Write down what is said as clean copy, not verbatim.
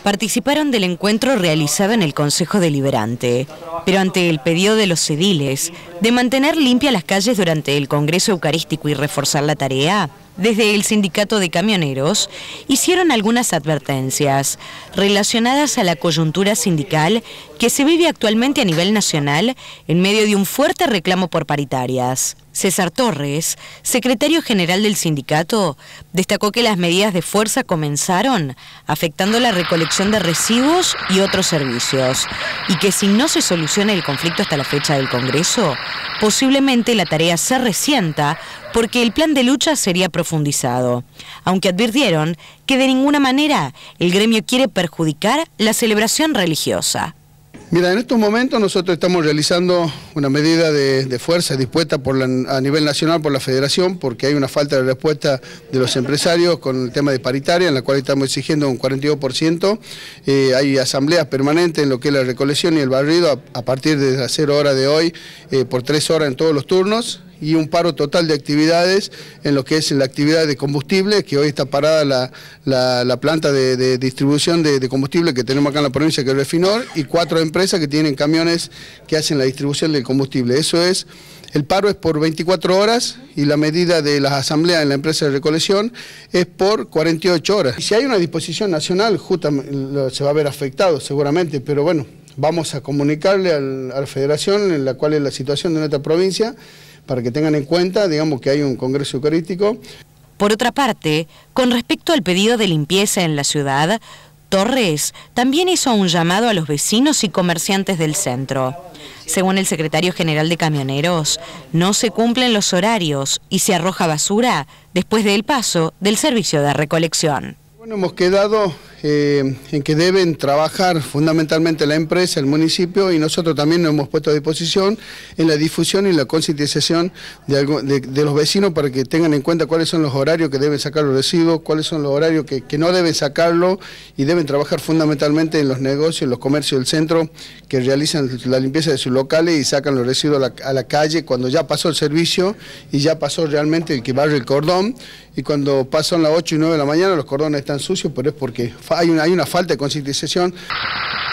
participaron del encuentro realizado en el Consejo Deliberante, pero ante el pedido de los ediles de mantener limpias las calles durante el Congreso Eucarístico y reforzar la tarea, desde el Sindicato de Camioneros hicieron algunas advertencias relacionadas a la coyuntura sindical que se vive actualmente a nivel nacional en medio de un fuerte reclamo por paritarias. César Torres, secretario general del sindicato, destacó que las medidas de fuerza comenzaron afectando la recolección de residuos y otros servicios, y que si no se soluciona el conflicto hasta la fecha del Congreso, posiblemente la tarea se resienta porque el plan de lucha sería profundizado, aunque advirtieron que de ninguna manera el gremio quiere perjudicar la celebración religiosa. Mira, en estos momentos nosotros estamos realizando una medida de fuerza dispuesta a nivel nacional por la Federación, porque hay una falta de respuesta de los empresarios con el tema de paritaria, en la cual estamos exigiendo un 42%. Hay asambleas permanentes en lo que es la recolección y el barrido a partir de las 0 horas de hoy, por 3 horas en todos los turnos, y un paro total de actividades en lo que es la actividad de combustible, que hoy está parada la planta de distribución de combustible que tenemos acá en la provincia, que es Refinor, y 4 empresas que tienen camiones que hacen la distribución del combustible. Eso es, el paro es por 24 horas y la medida de las asambleas en la empresa de recolección es por 48 horas. Y si hay una disposición nacional, justamente se va a ver afectado seguramente, pero bueno, vamos a comunicarle a la Federación en la cual es la situación de nuestra provincia, para que tengan en cuenta, digamos, que hay un Congreso Eucarístico. Por otra parte, con respecto al pedido de limpieza en la ciudad, Torres también hizo un llamado a los vecinos y comerciantes del centro. Según el secretario general de Camioneros, no se cumplen los horarios y se arroja basura después del paso del servicio de recolección. Bueno, hemos quedado en que deben trabajar fundamentalmente la empresa, el municipio, y nosotros también nos hemos puesto a disposición en la difusión y la concientización de los vecinos para que tengan en cuenta cuáles son los horarios que deben sacar los residuos, cuáles son los horarios que no deben sacarlo, y deben trabajar fundamentalmente en los negocios, en los comercios del centro, que realizan la limpieza de sus locales y sacan los residuos a la calle cuando ya pasó el servicio y ya pasó realmente el que barre el cordón, y cuando pasan las 8 y 9 de la mañana los cordones están sucios, pero es porque hay una falta de concientización.